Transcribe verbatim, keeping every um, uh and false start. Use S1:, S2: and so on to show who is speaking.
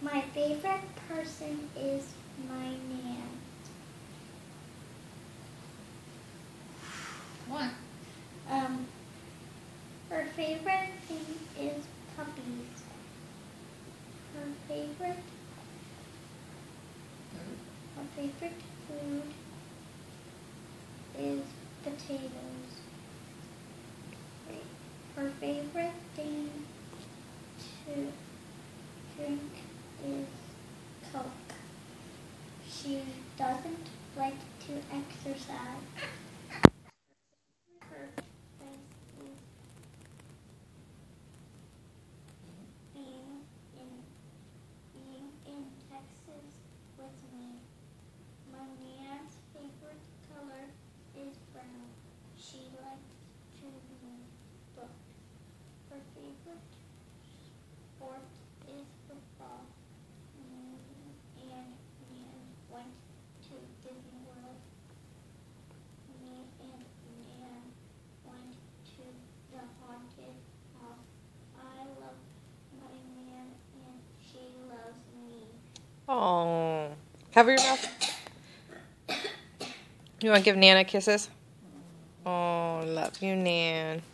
S1: My favorite person is my nan.
S2: What?
S1: Um, her favorite thing is puppies. Her favorite, her favorite food is potatoes. Her favorite thing to drink is Coke. She doesn't like to exercise. Her place is being in being in Texas with me. My nan's favorite color is brown. She likes to read books. Her favorite sport is football. Me and Nan went to Disney World. Me and Nan went to the haunted house. I love my Nan and she loves me.
S3: Oh, cover your mouth. You want to give Nana kisses? Oh, love you, Nan.